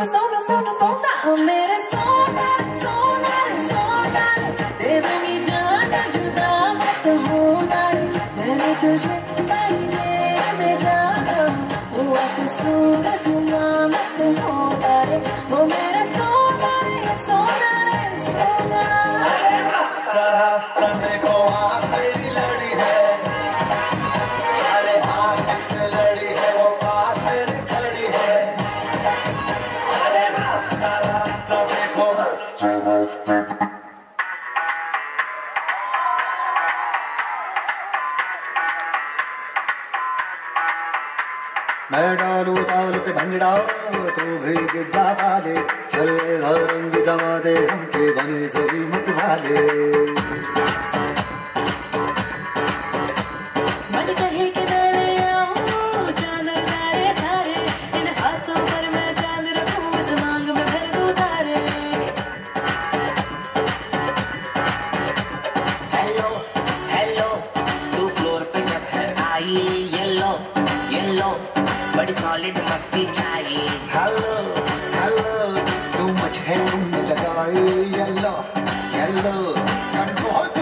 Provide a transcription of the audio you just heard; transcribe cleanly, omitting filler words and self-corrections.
सोना सोना सोना मेरे सोना सोना सोना देवनी जान जुदा मत होना मैंने तुझे महीने में जाना हुआ तो सोना जुदा मत होना रे वो मेरे सोना रे सोना रे सोना। हफ्ता देखो आप मेरी लड़ी है, अरे हाँ जिससे लड़ी है वो पास मेरी खड़ी है। अरे हफ्ता देखो मैं डालू ताल पे भंगड़ा तो भी गिद्दा वाले चले रंग जमा दे हमके बने सभी मत वाले। मन कहे कि मैं ले आऊं चांद तारे सारे इन हाथों पर मैं चांद रखूं इस मांग में भर दूं तारे। हेलो हेलो तू फ्लोर पे जब है आई येलो येलो बड़ी सॉलिड मस्ती चाहिए। हेलो हेलो तू मुझे तुमने लगाई येलो येलो कंट्रोल